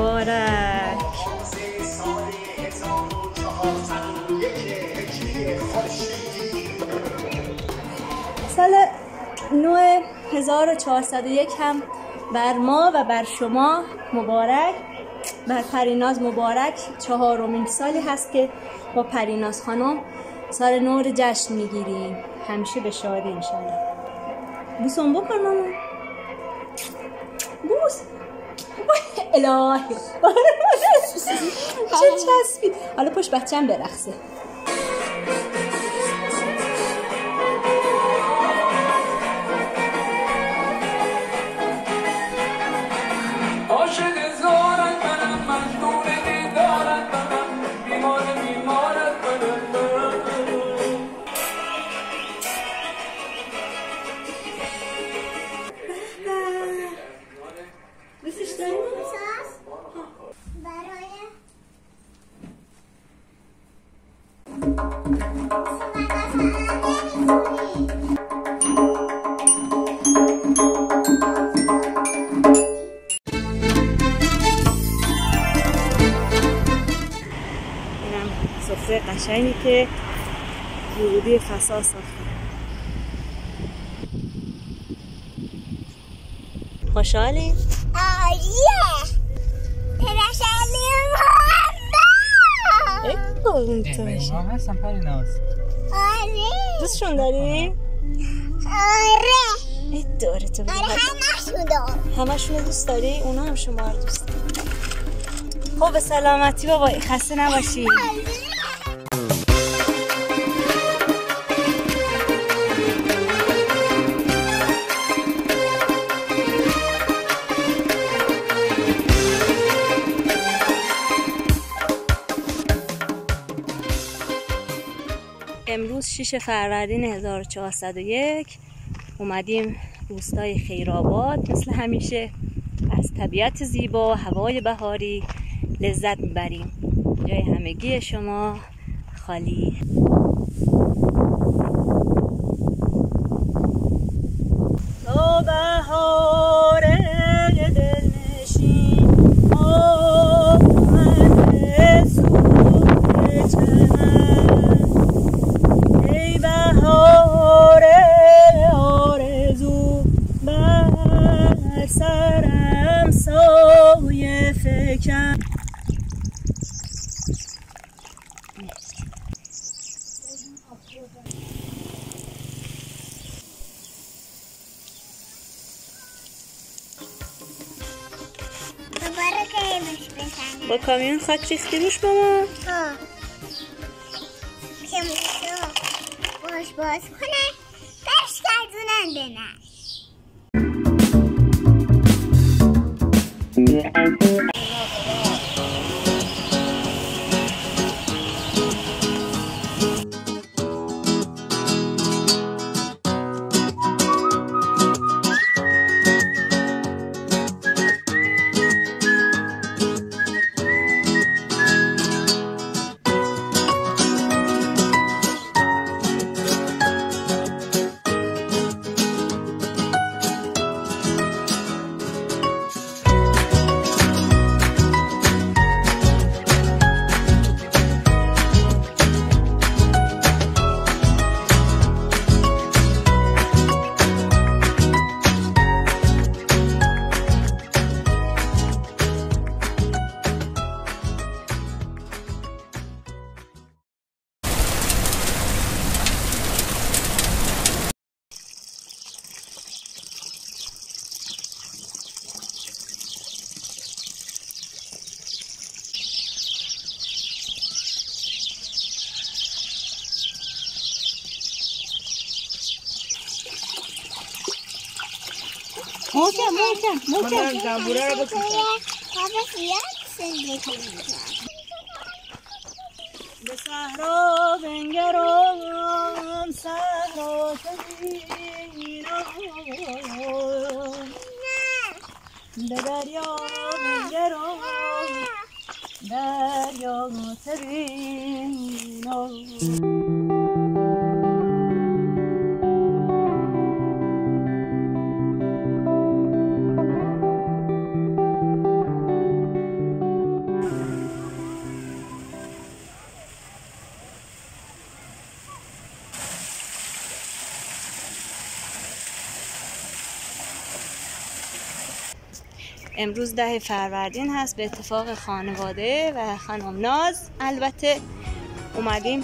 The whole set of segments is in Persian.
مبارک. سال نو 1401 هم بر ما و بر شما مبارک. بر پریناز مبارک. 4مین سالی هست که با پریناز خانم سال نو رو جشن میگیریم. همیشه به شادی انشالله. بوسم بکن مامان. بوس. الهی چه چسبید. حالا پشت بچه‌م برقصه. سفره قشنگی که ورودی فسا ساخته. خوشحالی؟ آریه ترشالیم ما هستم پریناز. آره دوستشون داری؟ آره ای داره تو. آره همشون دوست داری؟ اونا هم شما رو دوست داری. خب به سلامتی بابا، خسته نباشی. امروز 6 فروردین 1401 اومدیم روستای خیرآباد. مثل همیشه از طبیعت زیبا و هوای بهاری لذت میبریم. جای همگی شما خالی. تو بهار دلنشین آمده سوی چمن، ای بهار آرزو بر سرم سایه فکن. با کامیون خاک ریختی روش ماما؟ که موسا باز کنن برش گردونن بنن. محکم جنبوره رو بکشم. به صحرا بنگرم صحرا ببینم، به دریا بنگرم دریا ببینم. امروز 10 فروردین هست. به اتفاق خانواده و خانم ناز البته اومدیم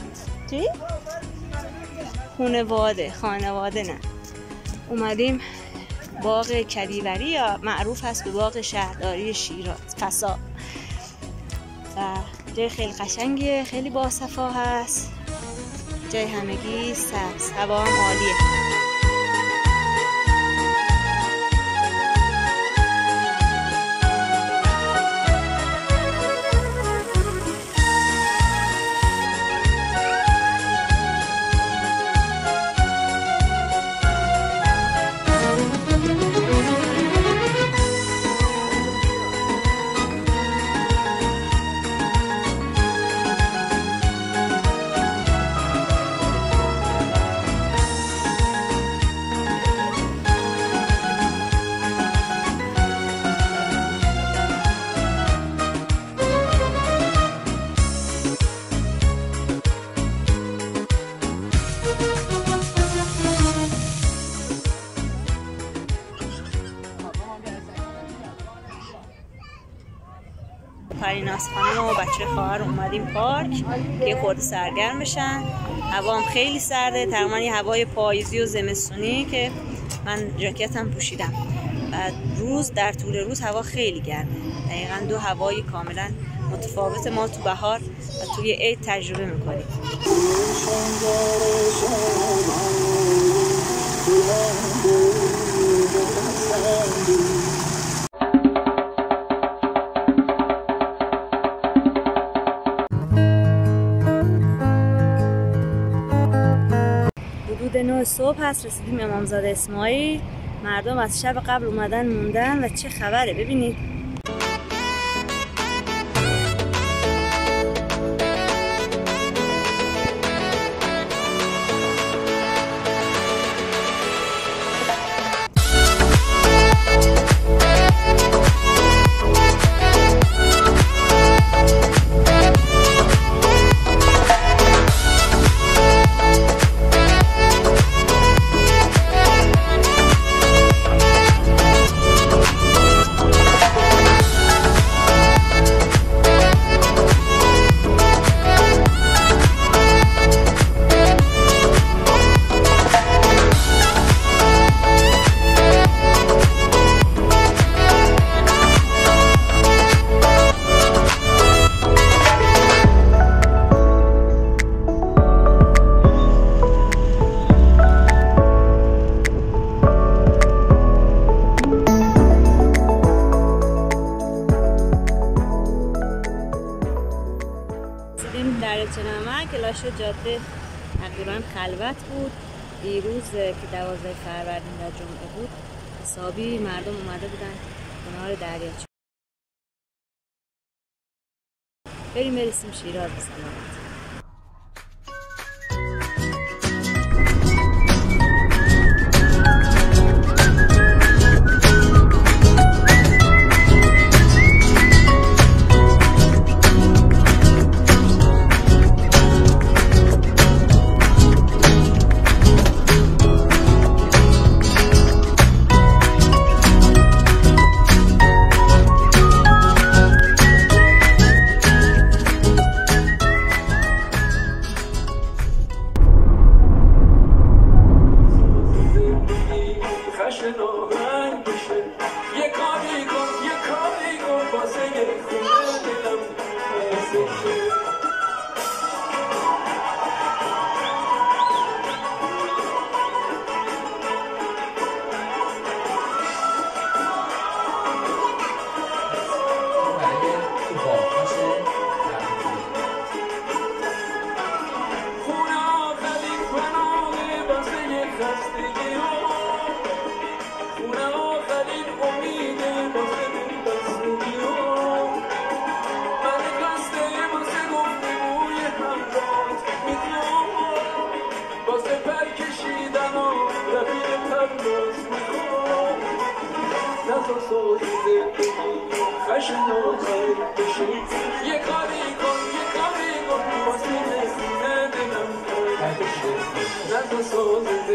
خانواده نه، اومدیم باغ کدیوری یا معروف هست به باغ شهرداری شیراز فسا و جای خیلی قشنگیه، خیلی باصفا هست، جای همگی سبز، هوا هم عالیه. پریناز خانم و بچه خواهر اومدیم پارک که خورده سرگرم بشن. هوا هم خیلی سرده، تقریبا یه هوای پاییزی و زمستونی که من جاکتم پوشیدم. بعد در طول روز هوا خیلی گرمه، دقیقا 2 هوای کاملا متفاوت ما تو بهار و توی عید تجربه میکنیم. حدود 9 صبح هست، رسیدیم امامزاده اسماعیل. مردم از شب قبل اومدن موندن و چه خبره ببینید. دریاچه نمک لاشه جاده تقریبا خلوت بود. دیروز که 12 فروردین و جمعه بود حسابی مردم اومده بودن کنار دریاچه. برسیم شیراز به سلامت.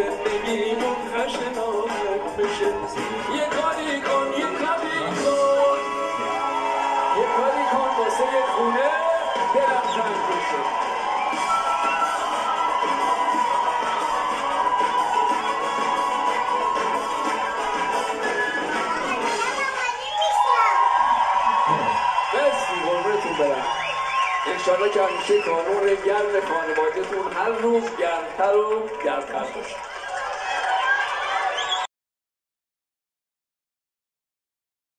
یه کاری کن قصه خونه دلم تنگ شد. مرسی قربونتون برم. انشالله که همیشه کانون گرم خانوادهتون هر روز گرمتر و گرمتر باشه.